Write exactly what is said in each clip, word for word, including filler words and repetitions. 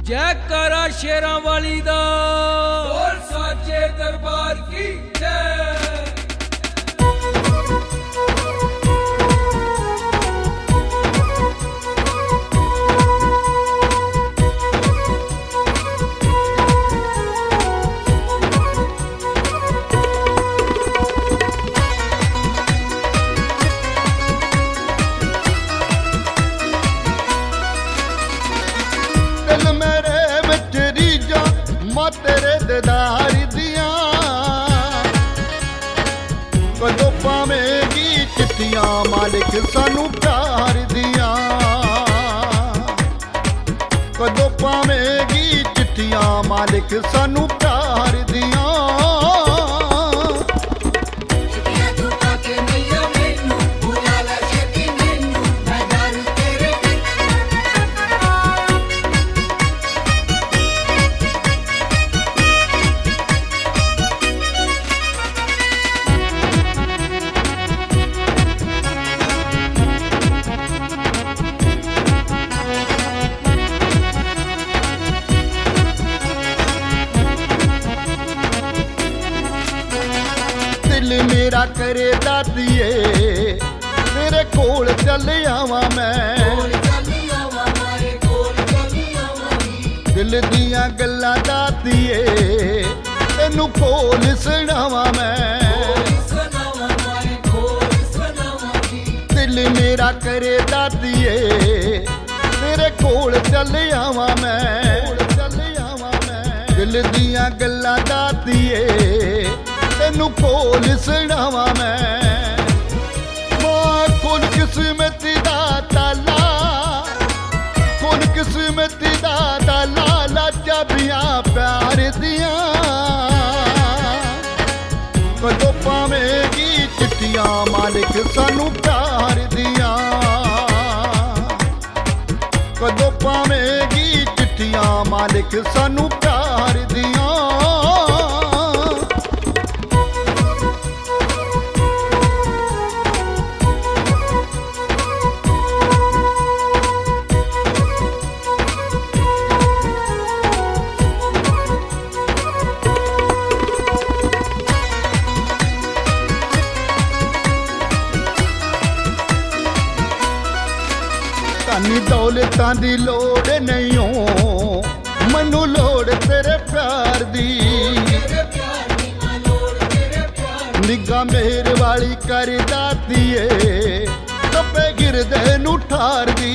जयकारा शेरां वाली दा और साचे दरबार की जय। तेरे दीदार दिया कदों पावेगी चिट्ठियां मालिक सानू प्यार दिया, कदों पावेगी चिट्ठियां मालिक सानू प्यार दिया। मेरा करे दातिए तेरे कोल चल आवा मैं, दिल दियां गल्लां दातिए तेनू कोल सुनावा मैं। दिल मेरा करे दातिए तेरे कोल चल आवा मैं, दिल दियां गल्लां दातिए तेनू कोल सुनावा मैं। मां कुन किस्मत दा ताला, कुन किस्मत दा ताला लाचा बियां प्यार दियां कदों पावेगी चिट्ठियां मालिक सानू प्यार दियां, कदों पावेगी चिट्ठियां मालिक सानू प्यार दियां। धनी दौलतां दी लोड़ नहीं हो मैनू लोड़ तेरे प्यार दी, निगाह मेहर वाली कर दातिए कपे गिरदे नू ठार दी।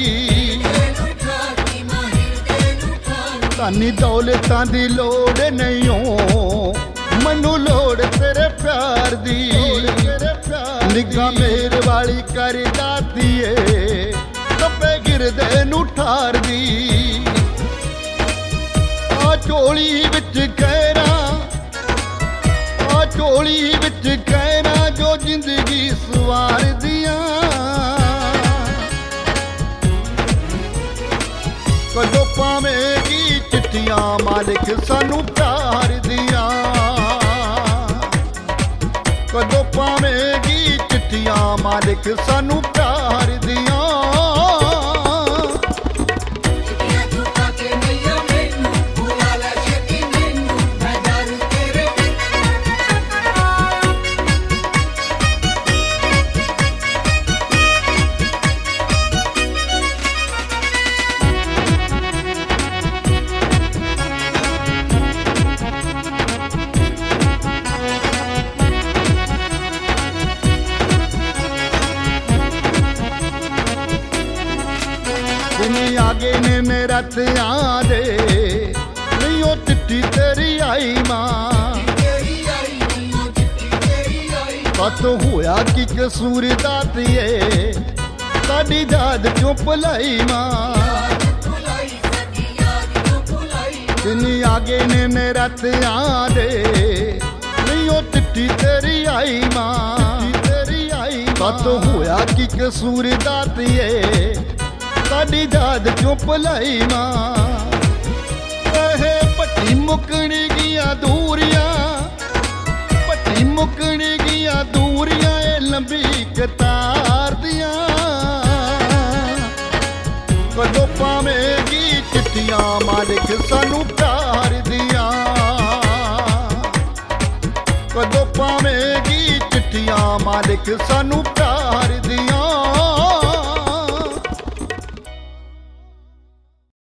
धनी दौलतां दी लोड़ नहीं हो मैनू लोड़ तेरे प्यार दी, निगाह मेहर वाली कर दातिए कपे गिरदे नू ठार दी। आ चोली विच कहना, आ चोली विच कहना जो जिंदगी सवार दियां कदों पावेगी चिट्ठियां मालिक सानू प्यार दियां, कदों पावेगी चिट्ठियां मालिक सानू प्यार दियां। आगे ने मेरा त्यां दे नहीं ओ चिट्ठी तेरी आई मां, कत होया कि कसूर दातिए साडी याद क्यों भुलाई मां। तिन आगे ने मेरा त्यां दे नहीं ओ चिट्ठी तेरी आई मां, कत होया कि कसूर दातिए साडी याद क्यों भुलाई मां। भट्टी मुकण गिया दूरियां, भट्टी मुकण गिया दूरियां लंबी कतार दियां कदों पावेगी चिट्ठी चिट्ठियां मालिक सानू प्यार दिया। कदों पावेगी चिट्ठियां मालिक सानू प्यार दिया।